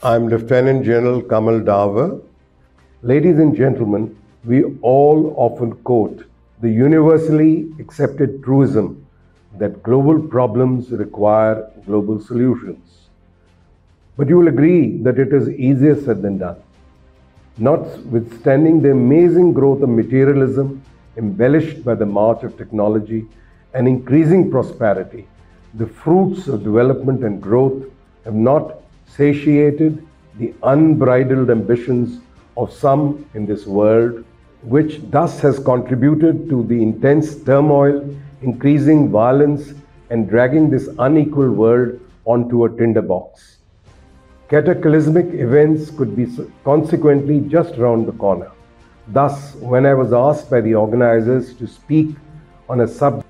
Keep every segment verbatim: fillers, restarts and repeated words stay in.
I'm Lieutenant General Kamal Davar. Ladies and gentlemen, we all often quote the universally accepted truism that global problems require global solutions. But you will agree that it is easier said than done. Notwithstanding the amazing growth of materialism, embellished by the march of technology and increasing prosperity, the fruits of development and growth have not satiated the unbridled ambitions of some in this world, which thus has contributed to the intense turmoil, increasing violence, and dragging this unequal world onto a tinderbox. Cataclysmic events could be consequently just round the corner. Thus, when I was asked by the organizers to speak on a subject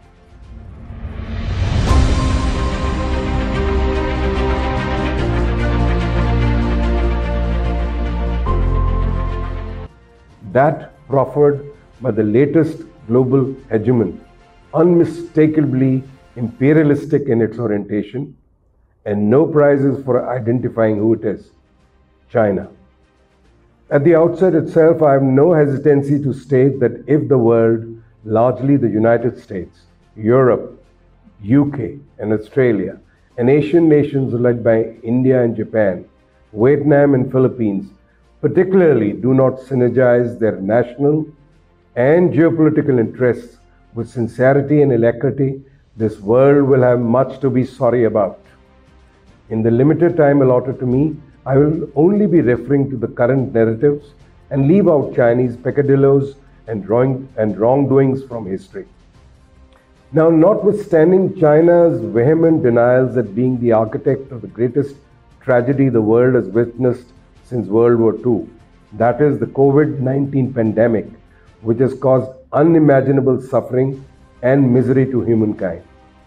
that proffered by the latest global hegemon, unmistakably imperialistic in its orientation, and no prizes for identifying who it is, China. At the outset itself, I have no hesitancy to state that if the world, largely the United States, Europe, U K, and Australia, and Asian nations led by India and Japan, Vietnam and Philippines, particularly do not synergize their national and geopolitical interests with sincerity and alacrity, this world will have much to be sorry about. In the limited time allotted to me, I will only be referring to the current narratives and leave out Chinese peccadillos and, wrong, and wrongdoings from history. Now, notwithstanding China's vehement denials at being the architect of the greatest tragedy the world has witnessed since World War Two, that is the COVID nineteen pandemic, which has caused unimaginable suffering and misery to humankind.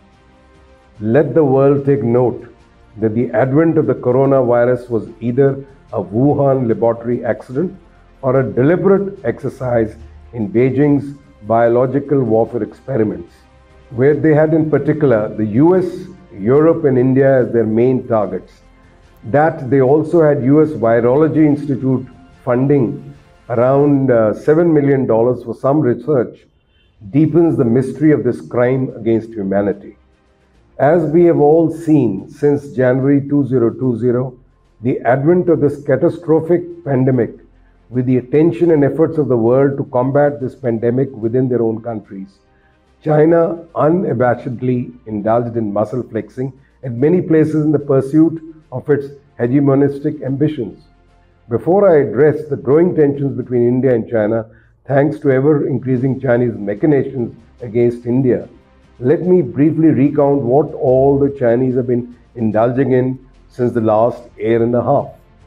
Let the world take note that the advent of the coronavirus was either a Wuhan laboratory accident or a deliberate exercise in Beijing's biological warfare experiments, where they had in particular the U S, Europe, and India as their main targets. That they also had U S Virology Institute funding around uh, seven million dollars for some research deepens the mystery of this crime against humanity. As we have all seen since January two thousand twenty, the advent of this catastrophic pandemic, with the attention and efforts of the world to combat this pandemic within their own countries, China unabashedly indulged in muscle flexing at many places in the pursuit of its hegemonistic ambitions. Before I address the growing tensions between India and China, thanks to ever-increasing Chinese machinations against India, let me briefly recount what all the Chinese have been indulging in since the last year and a half.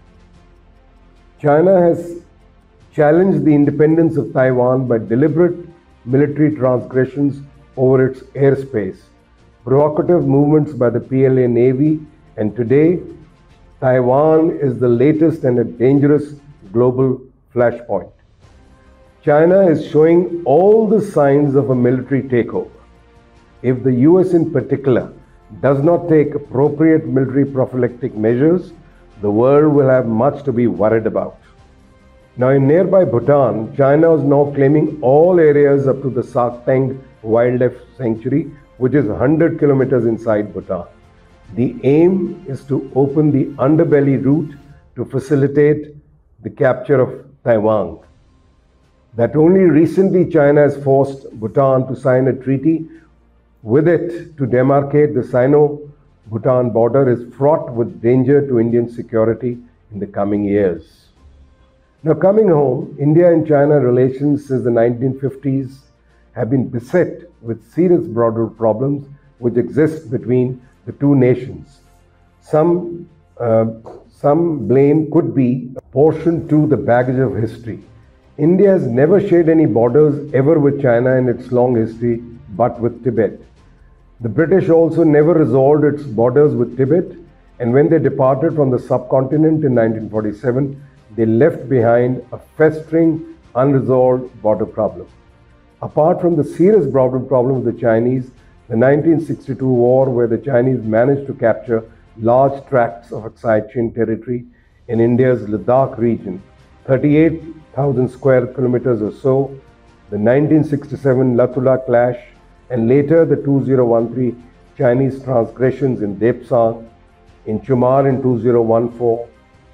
China has challenged the independence of Taiwan by deliberate military transgressions over its airspace, provocative movements by the P L A Navy, and today, Taiwan is the latest and a dangerous global flashpoint. China is showing all the signs of a military takeover. If the U S in particular does not take appropriate military prophylactic measures, the world will have much to be worried about. Now, in nearby Bhutan, China is now claiming all areas up to the Sakteng Wildlife Sanctuary, which is one hundred kilometers inside Bhutan. The aim is to open the underbelly route to facilitate the capture of Taiwan. That only recently China has forced Bhutan to sign a treaty with it to demarcate the Sino-Bhutan border is fraught with danger to Indian security in the coming years. Now, coming home, India and China relations since the nineteen fifties have been beset with serious broader problems which exist between the two nations. Some, uh, some blame could be apportioned to the baggage of history. India has never shared any borders ever with China in its long history, but with Tibet. The British also never resolved its borders with Tibet, and when they departed from the subcontinent in nineteen forty-seven, they left behind a festering, unresolved border problem. Apart from the serious border problem with the Chinese, the nineteen sixty-two war, where the Chinese managed to capture large tracts of Aksai Chin territory, in India's Ladakh region, thirty-eight thousand square kilometers or so, the nineteen sixty-seven Latula clash, and later the two thousand thirteen Chinese transgressions in Depsang, in Chumar in two thousand fourteen,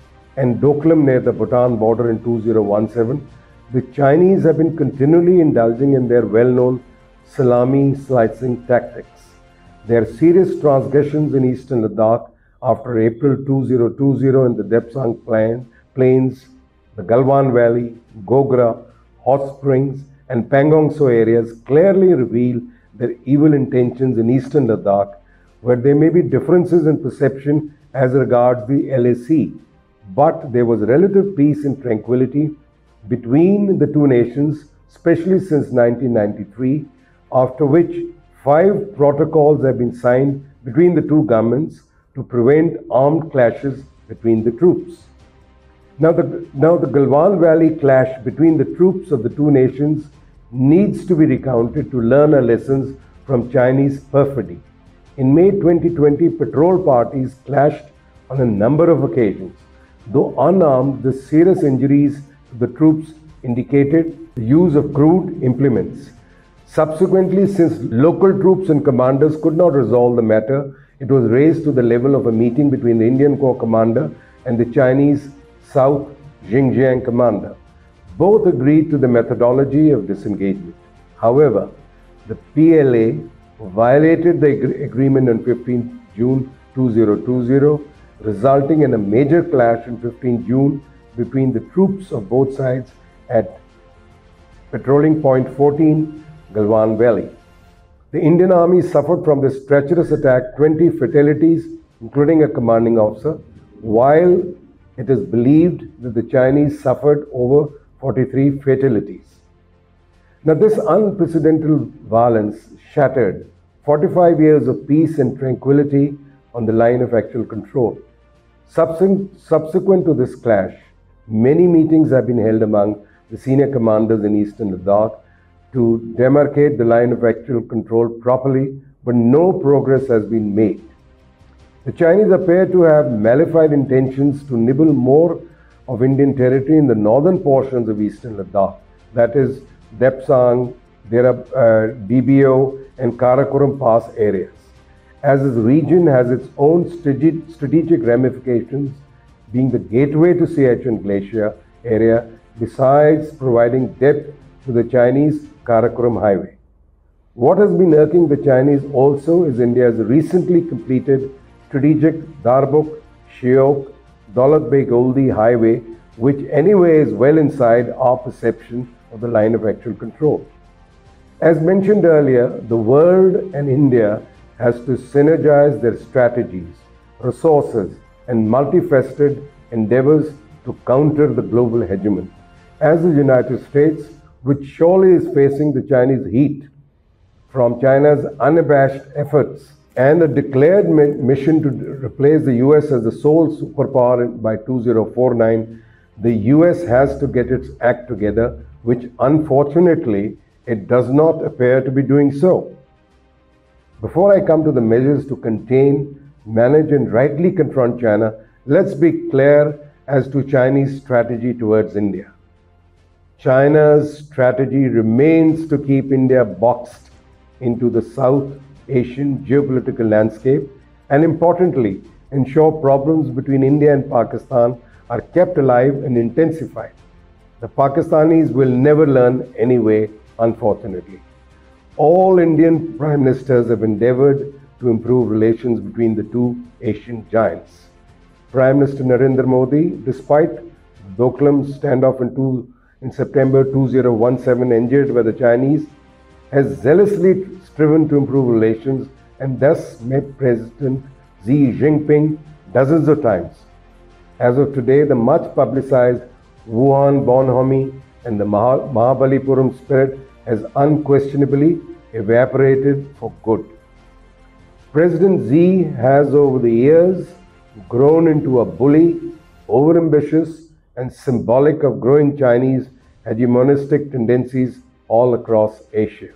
and Doklam near the Bhutan border in two thousand seventeen, the Chinese have been continually indulging in their well-known salami slicing tactics. Their serious transgressions in eastern Ladakh after April two thousand twenty in the Depsang plain, plains, the Galwan Valley, Gogra, Hot Springs, and Pangong Tso areas clearly reveal their evil intentions in eastern Ladakh, where there may be differences in perception as regards the L A C. But there was relative peace and tranquility between the two nations, especially since nineteen ninety-three, after which five protocols have been signed between the two governments to prevent armed clashes between the troops. Now the, now the Galwan Valley clash between the troops of the two nations needs to be recounted to learn our lessons from Chinese perfidy. In May twenty twenty, patrol parties clashed on a number of occasions. Though unarmed, the serious injuries to the troops indicated the use of crude implements. Subsequently, since local troops and commanders could not resolve the matter, it was raised to the level of a meeting between the Indian Corps commander and the Chinese South Xinjiang commander. Both agreed to the methodology of disengagement. However, the P L A violated the agreement on fifteenth June two thousand twenty, resulting in a major clash on fifteenth June between the troops of both sides at patrolling point fourteen, Galwan Valley. The Indian Army suffered from this treacherous attack twenty fatalities, including a commanding officer, while it is believed that the Chinese suffered over forty-three fatalities. Now, this unprecedented violence shattered forty-five years of peace and tranquility on the line of actual control. Subsequent to this clash, many meetings have been held among the senior commanders in eastern Ladakh to demarcate the line of actual control properly, but no progress has been made. The Chinese appear to have malified intentions to nibble more of Indian territory in the northern portions of eastern Ladakh, that is Depsang, uh, D B O, and Karakoram Pass areas. As this region has its own strategic ramifications, being the gateway to Siachen Glacier area, besides providing depth to the Chinese Karakoram Highway. What has been irking the Chinese also is India's recently completed strategic Darbuk, Shiok, Daulat Beg Oldi Highway, which anyway is well inside our perception of the line of actual control. As mentioned earlier, the world and India has to synergize their strategies, resources, and multifaceted endeavors to counter the global hegemon. As the United States, which surely is facing the Chinese heat from China's unabashed efforts and a declared mission to replace the U S as the sole superpower by two thousand forty-nine, the U S has to get its act together, which unfortunately it does not appear to be doing so. Before I come to the measures to contain, manage, and rightly confront China, let's be clear as to Chinese strategy towards India. China's strategy remains to keep India boxed into the South Asian geopolitical landscape and, importantly, ensure problems between India and Pakistan are kept alive and intensified. The Pakistanis will never learn anyway, unfortunately. All Indian prime ministers have endeavored to improve relations between the two Asian giants. Prime Minister Narendra Modi, despite Doklam standoff in, two, in September two thousand seventeen engineered by the Chinese, has zealously striven to improve relations and thus met President Xi Jinping dozens of times. As of today, the much publicized Wuhan bonhomie and the Mahabalipuram spirit has unquestionably evaporated for good. President Xi has over the years grown into a bully, overambitious, and symbolic of growing Chinese hegemonistic tendencies all across Asia.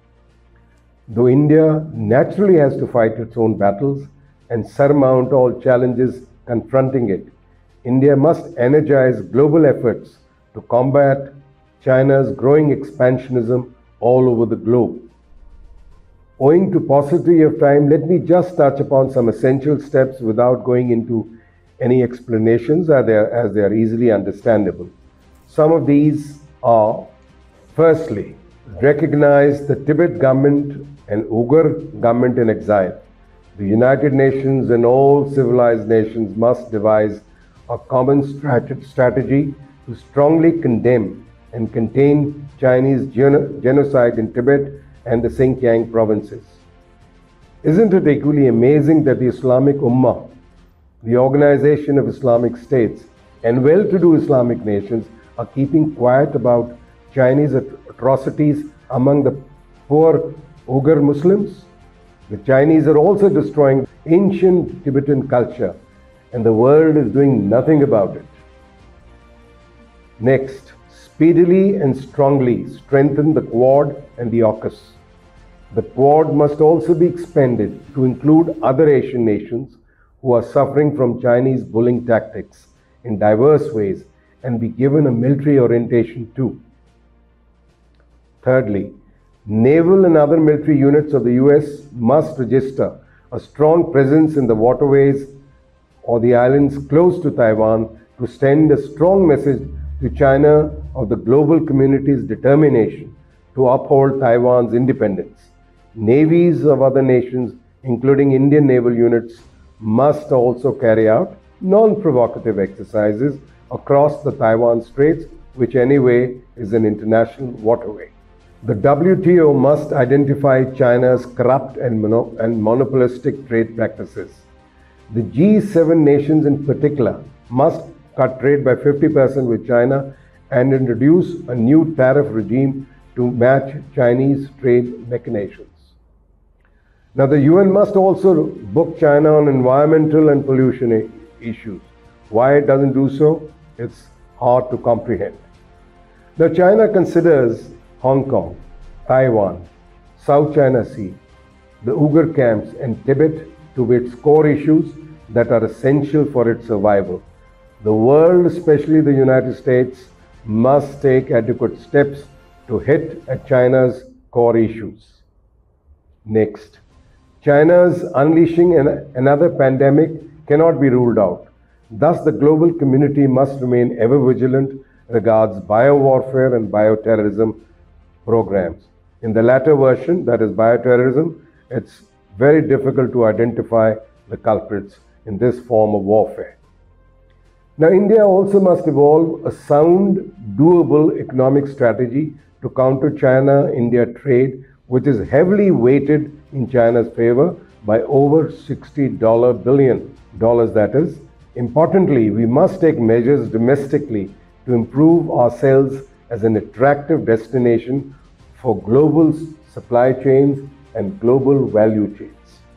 Though India naturally has to fight its own battles and surmount all challenges confronting it, India must energize global efforts to combat China's growing expansionism all over the globe. Owing to paucity of time, let me just touch upon some essential steps without going into any explanations as they are, as they are easily understandable. Some of these are, firstly, recognize the Tibet government and Uyghur government in exile. The United Nations and all civilized nations must devise a common strat- strategy to strongly condemn and contain Chinese gen- genocide in Tibet and the Xinjiang provinces. Isn't it equally amazing that the Islamic Ummah, the Organization of Islamic States, and well-to-do Islamic nations are keeping quiet about Chinese atrocities among the poor Uyghur Muslims? The Chinese are also destroying ancient Tibetan culture, and the world is doing nothing about it. Next, speedily and strongly strengthen the Quad and the AUKUS. The Quad must also be expanded to include other Asian nations who are suffering from Chinese bullying tactics in diverse ways and be given a military orientation too. Thirdly, naval and other military units of the U S must register a strong presence in the waterways or the islands close to Taiwan to send a strong message to China of the global community's determination to uphold Taiwan's independence. Navies of other nations, including Indian naval units, must also carry out non-provocative exercises across the Taiwan Straits, which anyway is an international waterway. The W T O must identify China's corrupt and, mono- and monopolistic trade practices. The G seven nations in particular must cut trade by fifty percent with China and introduce a new tariff regime to match Chinese trade machinations. Now, the U N must also book China on environmental and pollution issues. Why it doesn't do so? It's hard to comprehend. Now, China considers Hong Kong, Taiwan, South China Sea, the Uyghur camps, and Tibet to be its core issues that are essential for its survival. The world, especially the United States, must take adequate steps to hit at China's core issues. Next, China's unleashing an, another pandemic cannot be ruled out. Thus, the global community must remain ever vigilant regards biowarfare and bioterrorism programs. In the latter version, that is bioterrorism, it's very difficult to identify the culprits in this form of warfare. Now, India also must evolve a sound, doable economic strategy to counter China-India trade, which is heavily weighted in China's favor by over sixty billion dollars, that is. Importantly, we must take measures domestically to improve ourselves as an attractive destination for global supply chains and global value chains.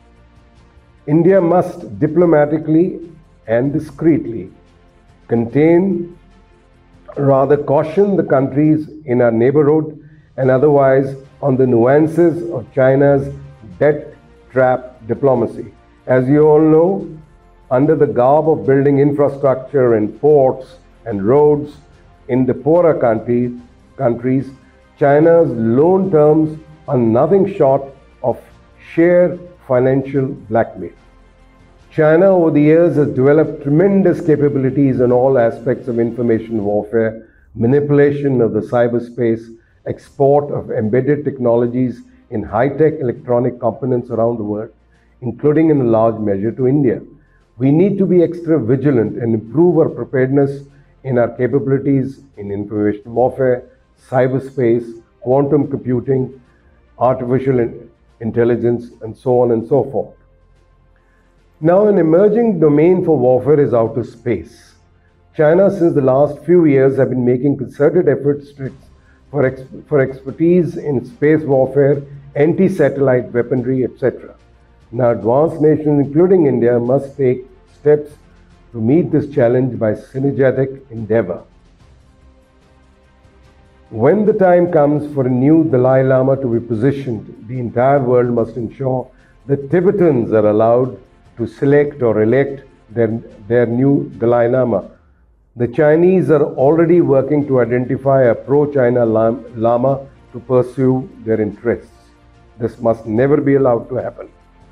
India must diplomatically and discreetly contain, rather caution the countries in our neighborhood and otherwise on the nuances of China's debt trap diplomacy. As you all know, under the garb of building infrastructure and ports and roads in the poorer countries, countries, China's loan terms are nothing short of sheer financial blackmail. China over the years has developed tremendous capabilities in all aspects of information warfare, manipulation of the cyberspace, export of embedded technologies in high-tech electronic components around the world, including in a large measure to India. We need to be extra vigilant and improve our preparedness in our capabilities in information warfare, cyberspace, quantum computing, artificial intelligence, and so on and so forth. Now, an emerging domain for warfare is outer space. China, since the last few years, have been making concerted efforts to, for, ex, for expertise in space warfare, anti-satellite weaponry, et cetera. Now, advanced nations, including India, must take steps to meet this challenge by synergetic endeavor. When the time comes for a new Dalai Lama to be positioned, the entire world must ensure that Tibetans are allowed to select or elect their, their new Dalai Lama The Chinese are already working to identify a pro-China Lama to pursue their interests. This must never be allowed to happen.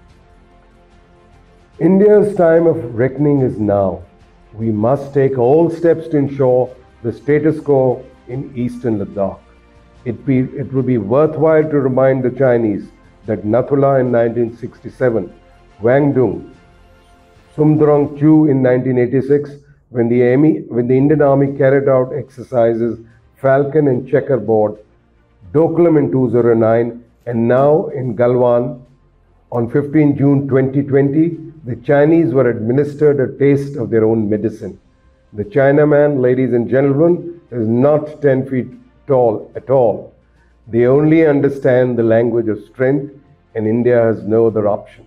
India's time of reckoning is now. We must take all steps to ensure the status quo in eastern Ladakh. It, be, it will be worthwhile to remind the Chinese that Nathula in nineteen sixty-seven, Wangdung, Sumdrong Chu in nineteen eighty-six, when the, Army, when the Indian Army carried out exercises Falcon and Checkerboard, Doklam in two thousand nine, and now in Galwan on fifteenth June twenty twenty, the Chinese were administered a taste of their own medicine. The Chinaman, ladies and gentlemen, is not ten feet tall at all. They only understand the language of strength, and India has no other option.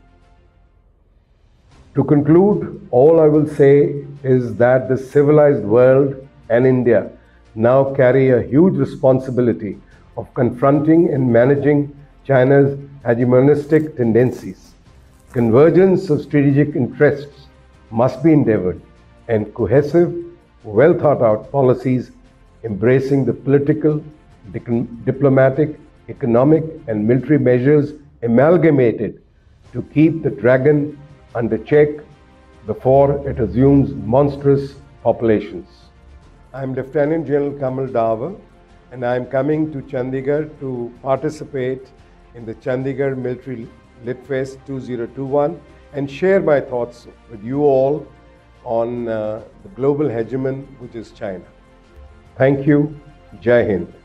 To conclude, all I will say is that the civilized world and India now carry a huge responsibility of confronting and managing China's hegemonistic tendencies. Convergence of strategic interests must be endeavored, and cohesive, well thought out policies embracing the political, diplomatic, economic, and military measures amalgamated to keep the dragon under check before it assumes monstrous populations. I am Lieutenant General Kamal Davar, and I am coming to Chandigarh to participate in the Chandigarh Military Litfest two thousand twenty-one and share my thoughts with you all on uh, the global hegemon, which is China. Thank you. Jai Hind.